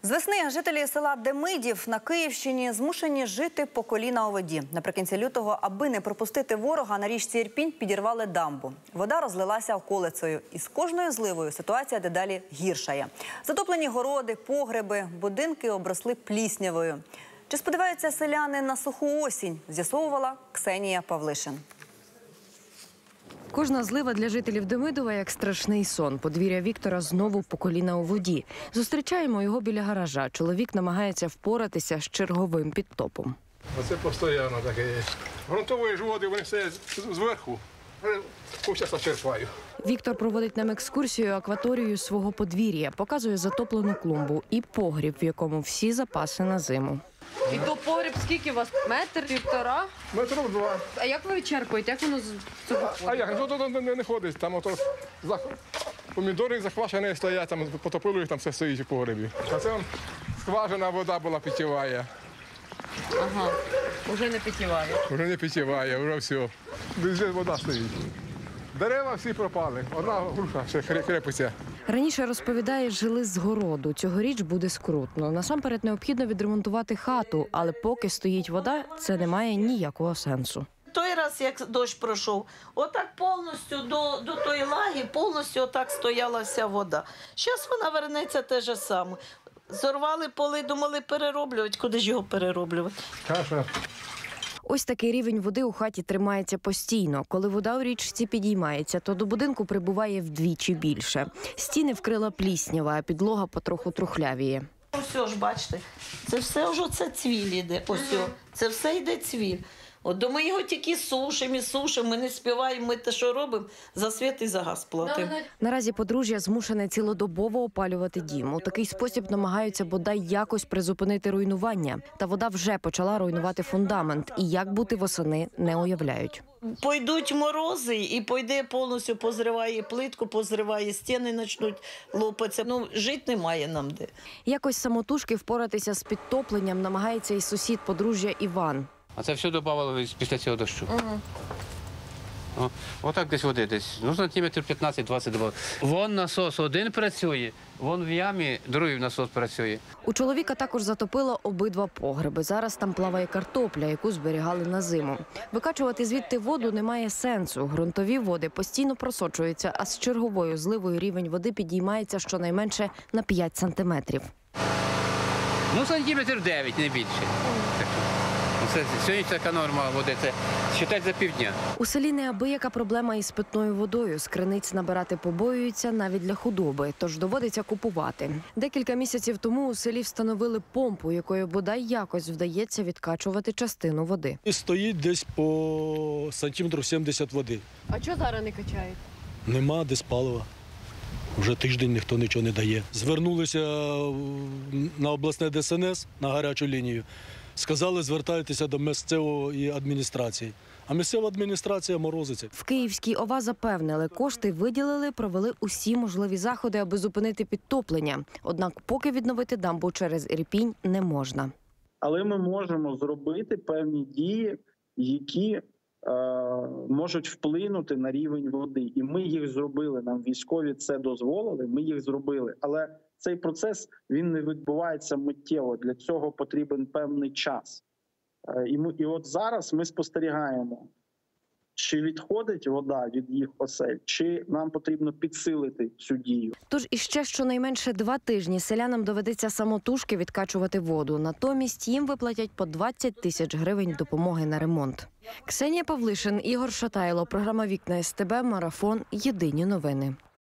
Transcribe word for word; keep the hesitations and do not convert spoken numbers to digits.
З весни жителі села Демидів на Київщині змушені жити по коліна у воді. Наприкінці лютого, аби не пропустити ворога, на річці Ірпінь підірвали дамбу. Вода розлилася околицею. І з кожною зливою ситуація дедалі гіршає. Затоплені городи, погреби, будинки обросли пліснявою. Чи сподіваються селяни на суху осінь, з'ясовувала Ксенія Павлишин. Кожна злива для жителів Демидова як страшний сон. Подвір'я Віктора знову по коліна у воді. Зустрічаємо його біля гаража. Чоловік намагається впоратися з черговим підтопом. Оце постійно таке. Грунтової ж води, вони все зверху. Зараз черпаю. Віктор проводить нам екскурсію акваторією свого подвір'я. Показує затоплену клумбу і погріб, в якому всі запаси на зиму. І то погріб скільки у вас? Метр, півтора? Метрів два. А як ви черпаєте? Як воно з цього ходить? А як? Ну, то не, не ходить. Там ото зах... помідори захвашені стоять, там потопили їх, там все стоїть у погребі. А це скважина вода була питєва. Ага, вже не питєває. Вже не питєва, вже все. Де вода стоїть. Дерева всі пропали. Одна груша ще крепиться. Раніше, розповідає, жили з городу. Цьогоріч буде скрутно. Насамперед необхідно відремонтувати хату, але поки стоїть вода, це не має ніякого сенсу. Той раз, як дощ пройшов, отак повністю до, до тої лаги, повністю отак стояла вся вода. Зараз вона вернеться те ж саме. Зорвали поли, думали перероблювати. Куди ж його перероблювати? Каша. Ось такий рівень води у хаті тримається постійно. Коли вода у річці підіймається, то до будинку прибуває вдвічі більше. Стіни вкрила пліснява, а підлога потроху трухлявіє. Ось ж, бачите, це все вже це цвіль іде. Ось, це все йде цвіль. От до ми його тільки сушимо і сушимо, ми не співаємо, ми те, що робимо, за світ і за газ платимо. Наразі подружжя змушене цілодобово опалювати дім. У такий спосіб намагаються бодай якось призупинити руйнування. Та вода вже почала руйнувати фундамент. І як бути восени, не уявляють. Пойдуть морози і пойде повністю позриває плитку, позриває стіни, почнуть лопатися. Ну, жити немає нам де. Якось самотужки впоратися з підтопленням намагається і сусід подружжя Іван. А це все додавало після цього дощу. Угу. О, отак десь води, десь, ну, сантиметрів п'ятнадцять-двадцять додавало. Вон насос один працює, вон в ямі другий насос працює. У чоловіка також затопило обидва погреби. Зараз там плаває картопля, яку зберігали на зиму. Викачувати звідти воду немає сенсу. Ґрунтові води постійно просочуються, а з черговою зливою рівень води підіймається щонайменше на п'ять сантиметрів. Ну, сантиметрів дев'ять, не більше. Це, сьогодні така норма води, це вважати за півдня. У селі неабияка проблема із питною водою. З криниць набирати побоюються навіть для худоби, тож доводиться купувати. Декілька місяців тому у селі встановили помпу, якою бодай якось вдається відкачувати частину води. Стоїть десь по сантиметру сімдесят води. А чого зараз не качають? Нема десь палива. Вже тиждень ніхто нічого не дає. Звернулися на обласне Де Ес Ен Ес, на гарячу лінію. Сказали, звертайтеся до місцевої адміністрації. А місцева адміністрація морозиться. В Київській ОВА запевнили, кошти виділили, провели усі можливі заходи, аби зупинити підтоплення. Однак поки відновити дамбу через Ірпінь не можна. Але ми можемо зробити певні дії, які е, можуть вплинути на рівень води. І ми їх зробили, нам військові це дозволили, ми їх зробили. Але цей процес, він не відбувається миттєво, для цього потрібен певний час. І, ми, і от зараз ми спостерігаємо, чи відходить вода від їх осель, чи нам потрібно підсилити цю дію. Тож іще щонайменше два тижні селянам доведеться самотужки відкачувати воду. Натомість їм виплатять по двадцять тисяч гривень допомоги на ремонт. Ксенія Павлишин, Ігор Шатайло, програма «Вікна Ес Те Бе», Марафон, Єдині новини.